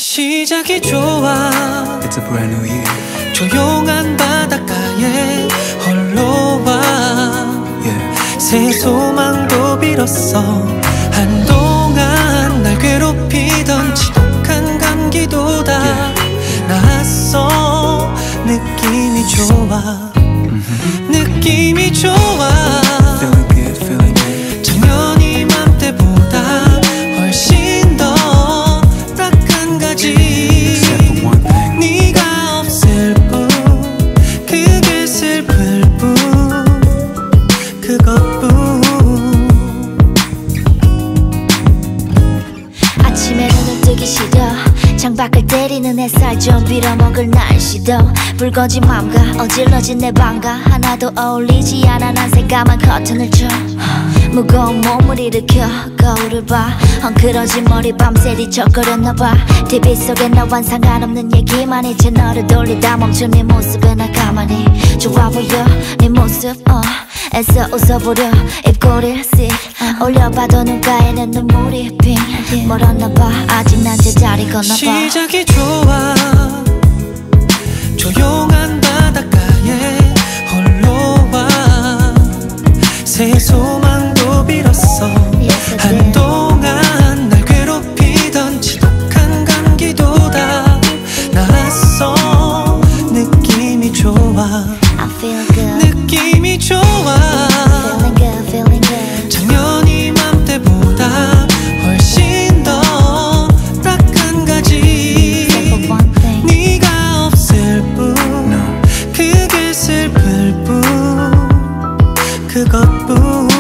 시작이 좋아. It's a brand new year. 조용한 바닷가에 홀로 와. 새 소망도 빌었어. 한동안 날 괴롭히던 지독한 감기도다 나았어. 느낌이 좋아. 느낌이 좋아. Feeling good, feeling good. 작년 이맘때보다 훨씬 더 딱 한 가지. Except for one thing. 네가 없을 뿐. 그게 슬플 뿐. 그것뿐. 아침에 눈을 뜨기 싫어. 창밖을 때리는 햇살 좀 빌어먹을 날씨도 붉어진 맘과 어질러진 내 방과 하나도 어울리지 않아. 난 새까만 커튼을 쳐 무거운 몸을 일으켜 거울을 봐. 헝클어진 머리 밤새 뒤척거렸나봐. TV 속에 너와 상관없는 얘기만 해. 채널을 돌리다 멈춘 네 모습에 나 가만히 좋아 보여 네 모습 애써 웃어보려 입꼬리를 씩 올려봐도 눈가에는 눈물이 핑 멀었나봐. 아직 난 제자리 걷나봐. 시작이 좋아. 조용한 바닷가에 홀로 와. 새 소망도 빌었어. 한동안 날 괴롭히던 지독한 감기도다 나았어. 느낌이 좋아. I feel good. 느낌이 좋아. Feeling good, feeling good. 작년 이맘때보다 훨씬 더 딱 한 가지. Except for one thing. 네가 없을 뿐. 그게 슬플 뿐. 그것뿐.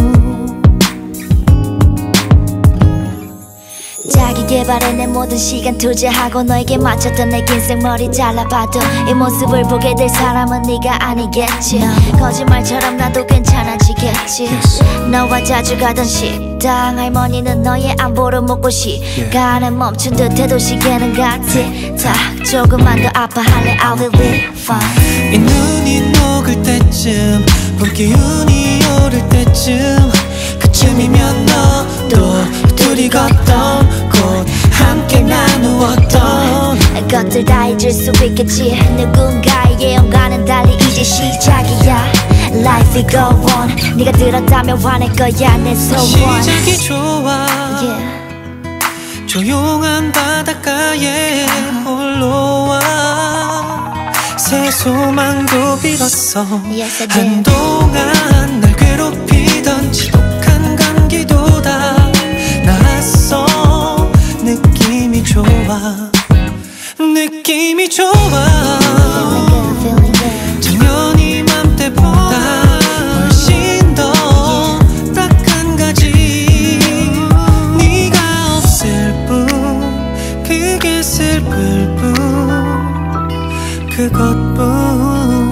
자기 개발에 내 모든 시간 투자하고 너에게 맞췄던 내 긴 생머리 잘라봐도 이 모습을 보게 될 사람은 네가 아니겠지. 거짓말처럼 나도 괜찮아지겠지. 너와 자주 가던 식당 할머니는 너의 안보를 묻고 시간은 멈춘 듯해도 시계는 같이 딱 조금만 더 아파할래. I will be fine. 이 눈이 녹을 때쯤 봄 기운이 오를 때쯤 그쯤이면 너도 둘이 걷던 곳 함께 나누었던 것들 다 잊을 수 있겠지. 누군가의 예언과는 달리 이제 시작이야. Life will go on. 네가 들었다면 화낼 거야 내 소원. 시작이 좋아. Yeah. 조용한 바닷가에 홀로 와. 새 소망도 빌었어. Yes, I did. 한동안 날 괴롭히던 지독한 감기도다 나았어. 느낌이 좋아. 느낌이 좋아. Feeling good, feeling good. 작년 이맘때보다 훨씬 더 딱 한 가지. 네가 없을 뿐. 그게 슬플 뿐. 그것뿐.